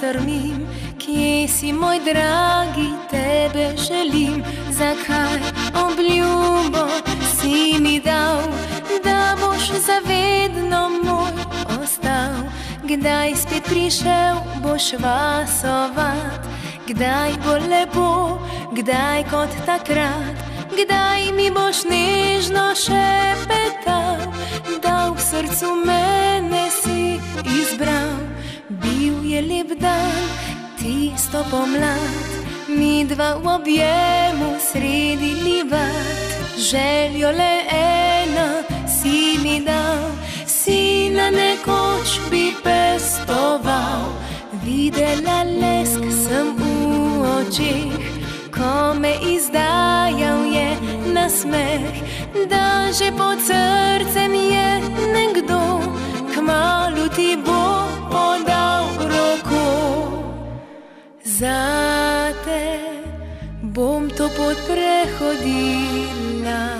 strmim, kje si moj dragi, tebe želim. Zakaj obljubo si mi dal, da boš zavedno moj ostal? Kdaj spet prišel boš vasovat? Kdaj bo lepo, kdaj kot takrat? Kdaj mi boš nežno šepetal, da v srcu mene si izbral? Bil je lep dan, tisto pomlad, mi dva v objemu sredi livat. Željo le ena si mi dal, sina nekoč bi pestoval. Videla lesk sem v očeh, ko me izdajal je nasmeh, da že pod srcem je nekdo, kmalu ti bo podal roko. Zate bom to pot prehodila.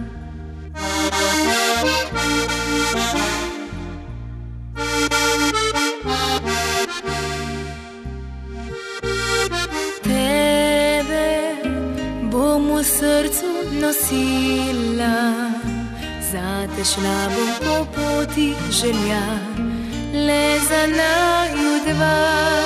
Bom v srcu nosila, zate šla bom po poti želja, le za naju dva.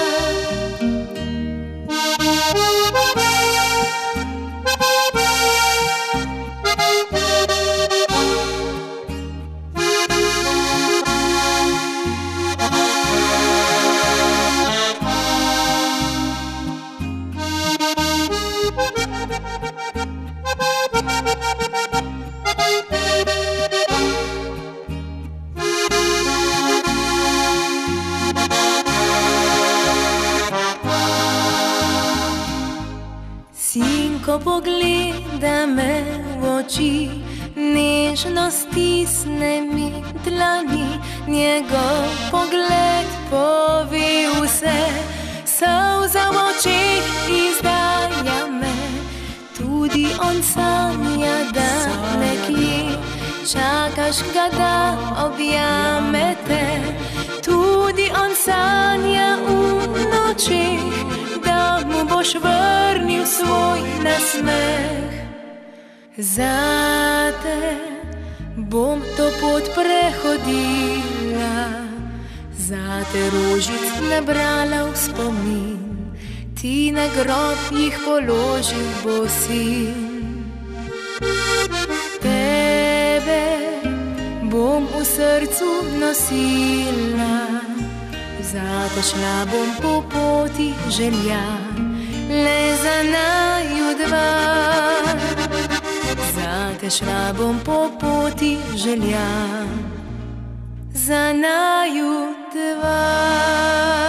Sinko pogleda me v oči, nežno stisne mi dlani, njegov pogled pove vse, solza v očeh izdaja me. Tudi on sanja, da nekje čakaš ga, da objame te. Tudi on sanja v nočeh, da mu boš vrnil svoj nasmeh. Zate bom to pot prehodila, zate rožic nabrala v spomin, ti na grob jih položil bo sin. Tebe bom v srcu nosila, zate šla bom po poti želja, le za naju dva. Zate šla bom po poti želja, za naju dva.